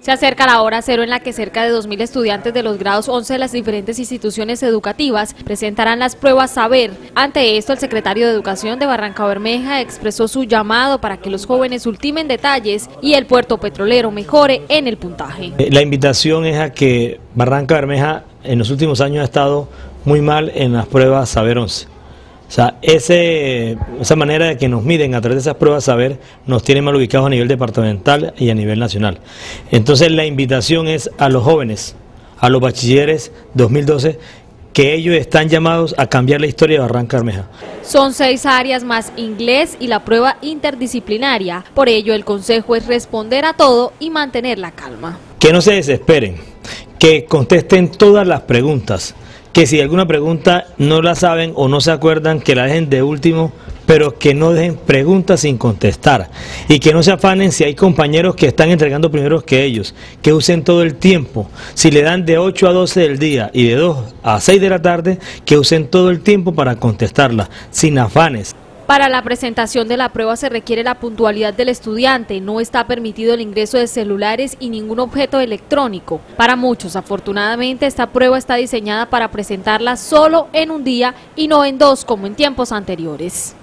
Se acerca la hora cero en la que cerca de 2.000 estudiantes de los grados 11 de las diferentes instituciones educativas presentarán las pruebas Saber. Ante esto, el secretario de Educación de Barrancabermeja expresó su llamado para que los jóvenes ultimen detalles y el puerto petrolero mejore en el puntaje. La invitación es a que Barrancabermeja en los últimos años ha estado muy mal en las pruebas Saber 11. O sea, esa manera de que nos miden a través de esas pruebas Saber nos tiene mal ubicados a nivel departamental y a nivel nacional. Entonces la invitación es a los jóvenes, a los bachilleres 2012, que ellos están llamados a cambiar la historia de Barrancabermeja. Son 6 áreas más inglés y la prueba interdisciplinaria. Por ello el consejo es responder a todo y mantener la calma. Que no se desesperen, que contesten todas las preguntas. Que si alguna pregunta no la saben o no se acuerdan, que la dejen de último, pero que no dejen preguntas sin contestar. Y que no se afanen si hay compañeros que están entregando primero que ellos, que usen todo el tiempo. Si le dan de 8 a 12 del día y de 2 a 6 de la tarde, que usen todo el tiempo para contestarla, sin afanes. Para la presentación de la prueba se requiere la puntualidad del estudiante, no está permitido el ingreso de celulares y ningún objeto electrónico. Para muchos, afortunadamente, esta prueba está diseñada para presentarla solo en un día y no en 2 como en tiempos anteriores.